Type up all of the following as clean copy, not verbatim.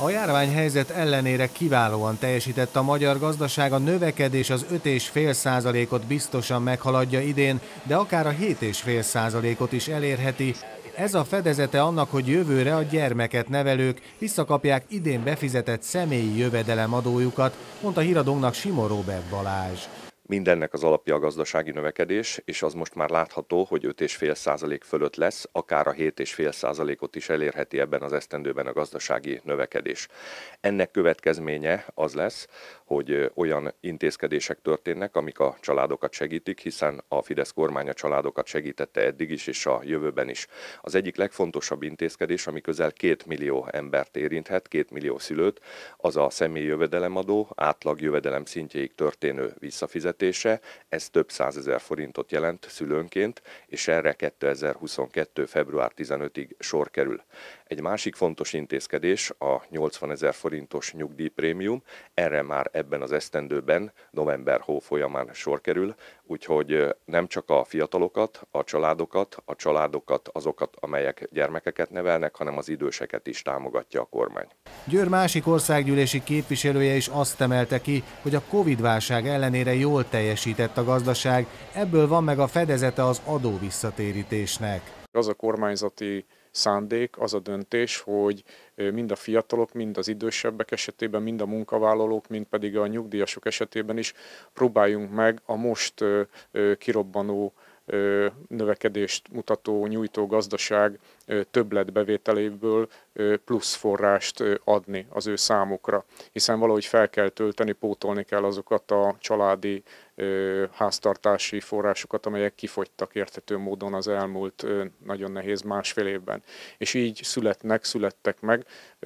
A járványhelyzet ellenére kiválóan teljesített a magyar gazdaság, a növekedés az 5,5%-ot biztosan meghaladja idén, de akár a 7,5%-ot is elérheti. Ez a fedezete annak, hogy jövőre a gyermeket nevelők visszakapják idén befizetett személyi jövedelemadójukat, mondta híradónknak Simon Róbert Balázs. Mindennek az alapja a gazdasági növekedés, és az most már látható, hogy 5,5% fölött lesz, akár a 7,5%-ot is elérheti ebben az esztendőben a gazdasági növekedés. Ennek következménye az lesz, hogy olyan intézkedések történnek, amik a családokat segítik, hiszen a Fidesz kormány a családokat segítette eddig is, és a jövőben is. Az egyik legfontosabb intézkedés, ami közel 2 millió embert érinthet, 2 millió szülőt, az a személyi jövedelemadó átlag jövedelem szintjéig történő visszafizetés. Ez több 100 000 forintot jelent szülőnként, és erre 2022. február 15-ig sor kerül. Egy másik fontos intézkedés a 80 000 forintos nyugdíjprémium, erre már ebben az esztendőben, november-hó folyamán sor kerül, úgyhogy nem csak a fiatalokat, a családokat, azokat, amelyek gyermekeket nevelnek, hanem az időseket is támogatja a kormány. Győr másik országgyűlési képviselője is azt emelte ki, hogy a Covid-válság ellenére jól teljesített a gazdaság, ebből van meg a fedezete az adóvisszatérítésnek. Az a kormányzati szándék, az a döntés, hogy mind a fiatalok, mind az idősebbek esetében, mind a munkavállalók, mind pedig a nyugdíjasok esetében is próbáljunk meg a most kirobbanó növekedést mutató, nyújtó gazdaság többletbevételéből plusz forrást adni az ő számukra, hiszen valahogy fel kell tölteni, pótolni kell azokat a családi háztartási forrásokat, amelyek kifogytak érthető módon az elmúlt nagyon nehéz másfél évben. És így születtek meg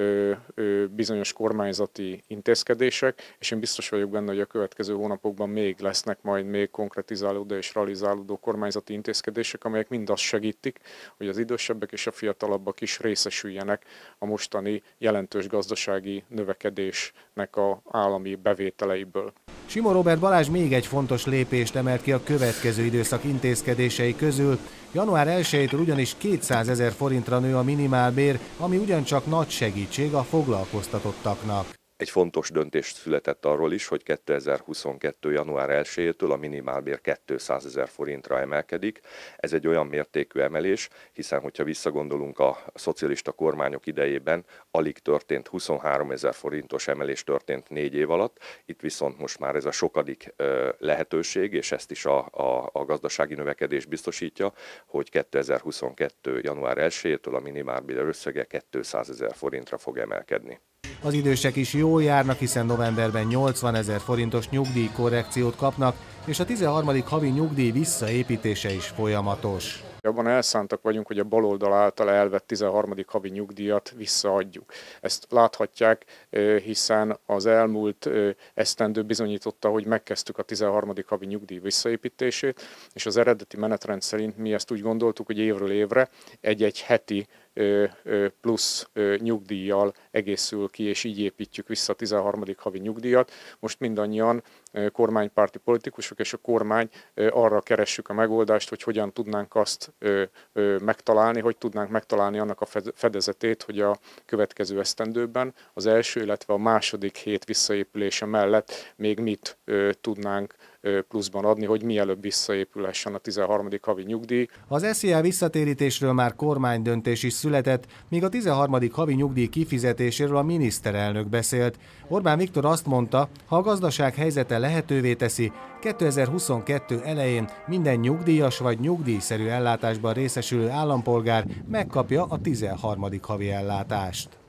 bizonyos kormányzati intézkedések, és én biztos vagyok benne, hogy a következő hónapokban még lesznek majd még konkretizálódó és realizálódó kormányzati intézkedések, amelyek mind azt segítik, hogy az idősebbek és a fiatalabbak is részesüljenek a mostani jelentős gazdasági növekedésnek az állami bevételeiből. Simon Róbert Balázs még egy fontos lépést emelt ki a következő időszak intézkedései közül. Január 1-től ugyanis 200 000 forintra nő a minimálbér, ami ugyancsak nagy segítség a foglalkoztatottaknak. Egy fontos döntés született arról is, hogy 2022. január 1-től a minimálbér 200 000 forintra emelkedik. Ez egy olyan mértékű emelés, hiszen hogyha visszagondolunk a szocialista kormányok idejében, alig történt 23 000 forintos emelés történt 4 év alatt. Itt viszont most már ez a sokadik lehetőség, és ezt is a gazdasági növekedés biztosítja, hogy 2022. január 1-től a minimálbér összege 200 000 forintra fog emelkedni. Az idősek is jól járnak, hiszen novemberben 80 000 forintos nyugdíjkorrekciót kapnak, és a 13. havi nyugdíj visszaépítése is folyamatos. Abban elszántak vagyunk, hogy a baloldal által elvett 13. havi nyugdíjat visszaadjuk. Ezt láthatják, hiszen az elmúlt esztendő bizonyította, hogy megkezdtük a 13. havi nyugdíj visszaépítését, és az eredeti menetrend szerint mi ezt úgy gondoltuk, hogy évről évre egy heti plusz nyugdíjjal egészül ki, és így építjük vissza a 13. havi nyugdíjat. Most mindannyian kormánypárti politikusok és a kormány arra keressük a megoldást, hogy hogyan tudnánk azt megtalálni, hogy tudnánk megtalálni annak a fedezetét, hogy a következő esztendőben az első, illetve a második hét visszaépülése mellett még mit tudnánk pluszban adni, hogy mielőbb visszaépülhessen a 13. havi nyugdíj. Az SZIA visszatérítésről már kormánydöntés is született, míg a 13. havi nyugdíj kifizetéséről a miniszterelnök beszélt. Orbán Viktor azt mondta, ha a gazdaság helyzete lehetővé teszi, 2022 elején minden nyugdíjas vagy nyugdíjszerű ellátásban részesülő állampolgár megkapja a 13. havi ellátást.